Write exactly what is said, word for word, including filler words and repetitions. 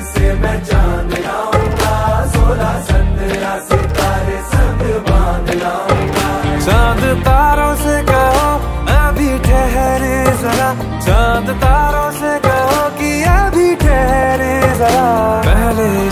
से मैं चांद लाऊंगा, सोलह संद्रा सितारे संग बांध लाऊंगा। चांद तारों से कहो अभी ठहरे जरा, चांद तारों से कहो कि अभी ठहरे जरा। पहले